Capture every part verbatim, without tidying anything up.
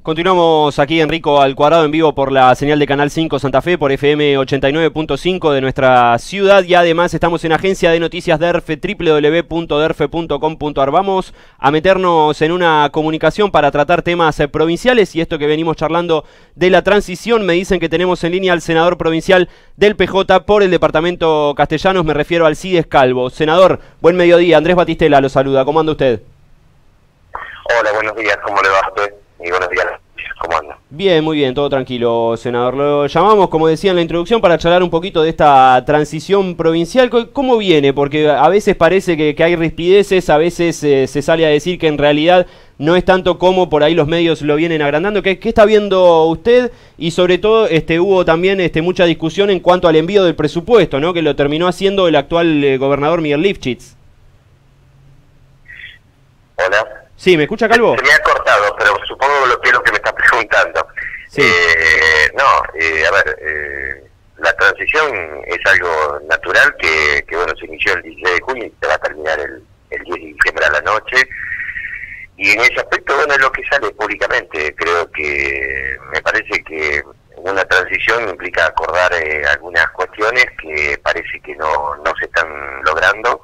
Continuamos aquí, Enrico al Cuadrado, en vivo por la señal de Canal cinco Santa Fe, por F M ochenta y nueve punto cinco de nuestra ciudad, y además estamos en Agencia de Noticias DERFE, doble u doble u doble u punto derfe punto com punto ar. Vamos a meternos en una comunicación para tratar temas eh, provinciales, y esto que venimos charlando de la transición. Me dicen que tenemos en línea al senador provincial del P J por el departamento Castellanos, me refiero al Alcides Calvo. Senador, buen mediodía, Andrés Batistela lo saluda, ¿cómo anda usted? Hola, buenos días, ¿cómo le va a usted? Y buenos días, ¿cómo anda? Bien, muy bien, todo tranquilo, senador. Lo llamamos, como decía en la introducción, para charlar un poquito de esta transición provincial. ¿Cómo viene? Porque a veces parece que, que hay rispideces, a veces eh, se sale a decir que en realidad no es tanto como por ahí los medios lo vienen agrandando. ¿Qué, qué está viendo usted? Y sobre todo este, hubo también este, mucha discusión en cuanto al envío del presupuesto, ¿no? Que lo terminó haciendo el actual eh, gobernador Miguel Lifchitz. Hola. Sí, ¿me escucha, Calvo? Se me ha cortado, pero supongo lo que es lo que me está preguntando. Sí. Eh, no, eh, a ver, eh, la transición es algo natural que, que, bueno, se inició el dieciséis de junio y se va a terminar el, el diez de diciembre a la noche. Y en ese aspecto, bueno, es lo que sale públicamente. Creo que me parece que una transición implica acordar eh, algunas cuestiones que parece que no, no se están logrando.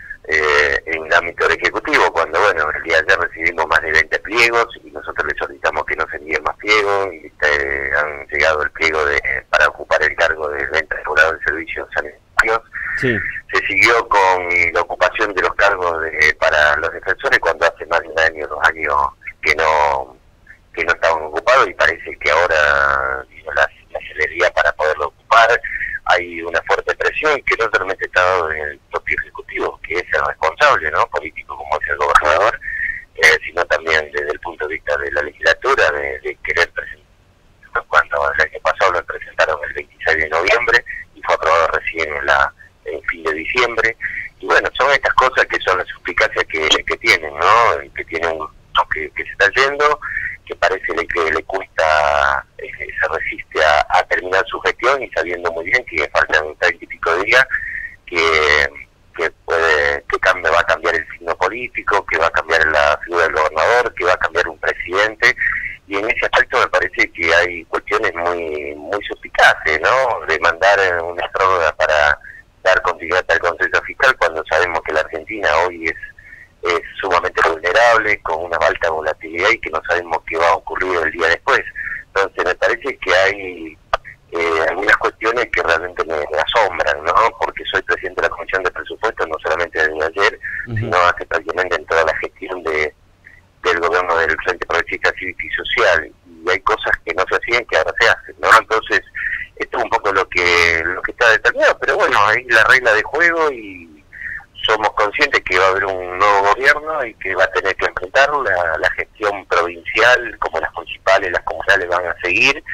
Eh, en el ámbito del Ejecutivo, cuando, bueno, el día de ayer recibimos más de veinte pliegos y nosotros le solicitamos que no se envíen más pliegos, y eh, han llegado el pliego de para ocupar el cargo de venta asegurado de servicios sanitarios. Sí. Se siguió con la ocupación de los cargos de, para los defensores, cuando hace más de un año, dos años que no que no estaban ocupados, y parece que ahora vino la, la celeridad para poderlo ocupar. Hay una fuerte presión que no solamente está dado en el propio Ejecutivo, que es el responsable, ¿no?, político, como es el gobernador, eh, sino también desde el punto de vista de la legislatura, de, de querer presentar, cuando el año pasado lo presentaron el veintiséis de noviembre y fue aprobado recién en la en fin de diciembre. Y bueno, son estas cosas que son las suspicacias que, que tienen, ¿no?, que tienen que, que se está yendo, que parece que le cuesta, eh, se resiste a, a terminar su gestión, y sabiendo muy bien que faltan treinta y pico días, que, que puede que cambie, va a cambiar el signo político, que va a cambiar la figura del gobernador, que va a cambiar un presidente, y en ese aspecto me parece que hay cuestiones muy muy suspicaces, ¿no?, de mandar una prórroga para dar continuidad al Consejo Fiscal, cuando sabemos que la Argentina hoy es es sumamente vulnerable, con una alta volatilidad, y que no sabemos qué va a ocurrir el día después. Entonces me parece que hay eh, algunas cuestiones que realmente me, me asombran, ¿no?, porque soy presidente de la Comisión de Presupuestos, no solamente desde ayer, uh-huh. sino hace prácticamente en toda la gestión de del gobierno del Frente Progresista Cívico y Social, y hay cosas que no se hacían que ahora se hacen, ¿no? Entonces esto es un poco lo que lo que está determinado, pero bueno, hay la regla de juego, y somos conscientes que va a haber un nuevo gobierno y que va a tener que enfrentar la, la gestión provincial, como las municipales, las comunales van a seguir,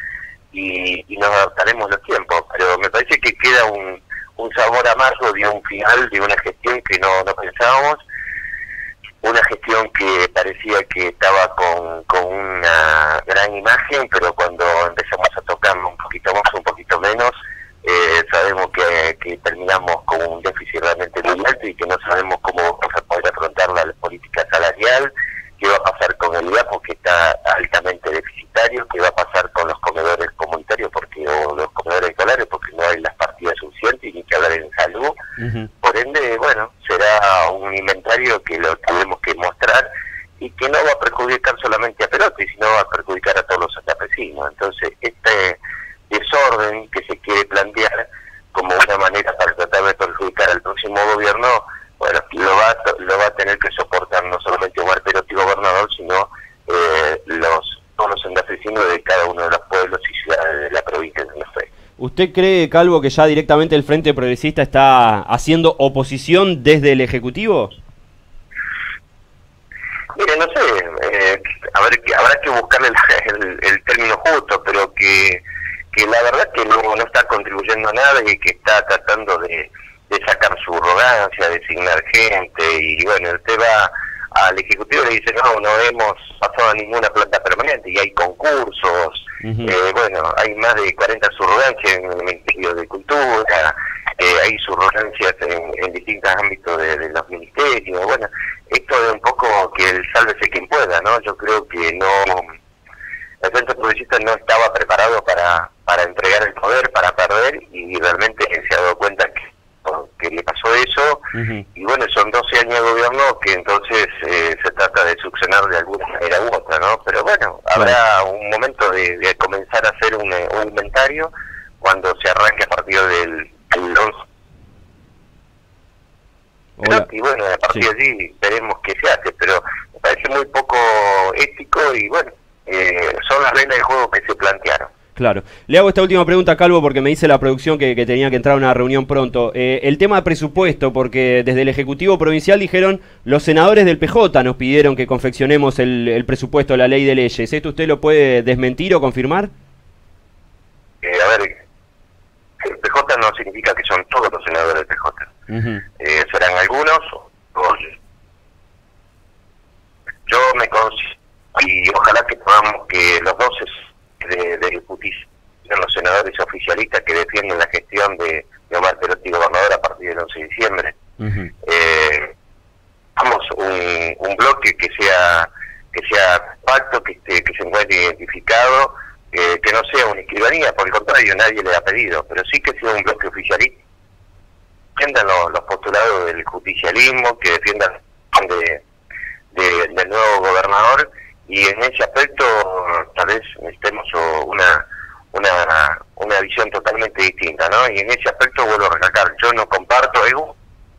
y, y nos adaptaremos los tiempos, pero me parece que queda un, un sabor amargo de un final de una gestión que no, no pensábamos, una gestión que parecía que estaba con, con una gran imagen, pero cuando empezamos a tocar un poquito más, un poquito menos, Eh, sabemos que, que terminamos con un déficit realmente muy alto, y que no sabemos cómo vamos a poder afrontar la política salarial, qué va a pasar con el I A, porque está altamente deficitario, qué va a pasar con los comedores comunitarios, porque o los comedores escolares, porque no hay las partidas suficientes, y ni que hablar en salud. Uh-huh. Por ende, bueno, será un inventario que lo tenemos que mostrar, y que no va a perjudicar solamente a Perotti, sino va a perjudicar a todos los santafesinos. Entonces, este desorden que se quiere plantear como una manera para tratar de perjudicar al próximo gobierno, bueno, lo va a, lo va a tener que soportar no solamente Omar Perotti gobernador, sino eh, los todos los santafesinos de cada uno de los pueblos y ciudades de la provincia de Santa Fe. ¿Usted cree, Calvo, que ya directamente el Frente Progresista está haciendo oposición desde el Ejecutivo? Mire, no sé, eh, a ver, habrá que buscarle el, el, el término justo, pero que que la verdad que no, no está contribuyendo a nada, y que está tratando de, de sacar su arrogancia, de designar gente, y bueno, usted va al Ejecutivo y le dice, no, no hemos pasado a ninguna planta permanente, y hay concursos, uh-huh. eh, bueno, hay más de cuarenta subrogancias en el Ministerio de Cultura, eh, hay subrogancias en, en distintos ámbitos de, de los ministerios. Bueno, esto es un poco que el sálvese quien pueda, ¿no? Yo creo que no el Frente Progresista no estaba preparado para, para entregar el poder, para perder, y realmente se ha dado cuenta que, que le pasó eso, uh-huh. y bueno, son doce años de gobierno que entonces eh, se trata de succionar de alguna manera u otra, ¿no? Pero bueno, habrá bueno. un momento de, de comenzar a hacer un, un inventario cuando se arranque a partir del, del once. Pero, y bueno, a partir sí. de allí veremos qué se hace, pero me parece muy poco ético y bueno, eh, son las reglas de juego que se plantearon. Claro. Le hago esta última pregunta, Calvo, porque me dice la producción que, que tenía que entrar a una reunión pronto. Eh, el tema de presupuesto, porque desde el Ejecutivo Provincial dijeron, los senadores del P J nos pidieron que confeccionemos el, el presupuesto, la ley de leyes. ¿Esto usted lo puede desmentir o confirmar? Eh, a ver, el P J no significa que son todos los senadores del P J. Uh-huh. eh, serán algunos, o yo me considero, y ojalá que podamos que los doce de, de justicia, los senadores oficialistas que defienden la gestión de, de Omar Perotti gobernador a partir del once de diciembre, uh-huh. eh, vamos un, un bloque que sea que sea pacto, que esté, que se encuentre identificado, eh, que no sea una escribanía, por el contrario, nadie le ha pedido, pero sí que sea un bloque oficialista, que defiendan los, los postulados del justicialismo, que defiendan de, de, del nuevo gobernador. Y en ese aspecto tal vez necesitemos una una una visión totalmente distinta, ¿no? Y en ese aspecto vuelvo a recalcar, yo no comparto eso,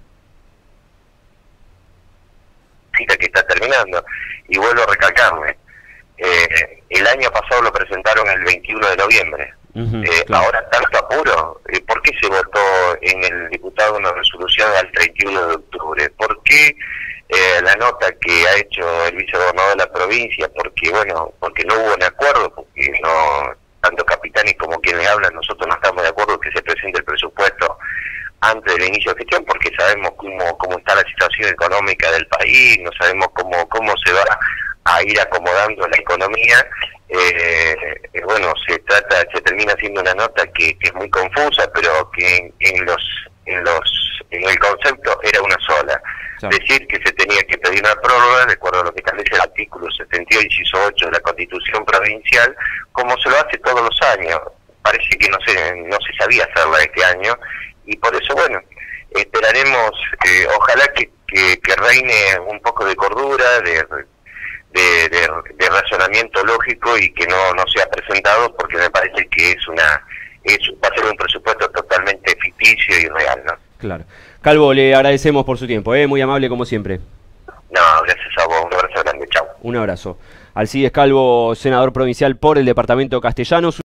cita que está terminando, y vuelvo a recalcarme, eh, el año pasado lo presentaron el veintiuno de noviembre, uh-huh, eh, claro. Ahora tanto apuro, eh, ¿por qué se votó en el diputado una resolución al treinta y uno de octubre? ¿Por qué Eh, la nota que ha hecho el vicegobernador de la provincia, porque bueno, porque no hubo un acuerdo, porque no, tanto Capitani como quien le habla, nosotros no estamos de acuerdo que se presente el presupuesto antes del inicio de gestión, porque sabemos cómo, cómo está la situación económica del país, no sabemos cómo, cómo se va a ir acomodando la economía, eh, eh, bueno, se trata, se termina haciendo una nota que, que es muy confusa, pero que en, en los, en los, en el concepto era una sola. Decir que se tenía que pedir una prórroga, de acuerdo a lo que establece el artículo setenta y ocho, inciso ocho de la Constitución Provincial, como se lo hace todos los años. Parece que no se no se sabía hacerla este año, y por eso, bueno, esperaremos, eh, ojalá que, que, que reine un poco de cordura, de, de, de, de razonamiento lógico, y que no, no sea presentado, porque me parece que es una es va a ser un presupuesto totalmente ficticio y real, ¿no? Claro. Calvo, le agradecemos por su tiempo, ¿eh? Muy amable como siempre. No, gracias a vos, un abrazo grande, chao. Un abrazo. Alcides Calvo, senador provincial por el departamento castellano.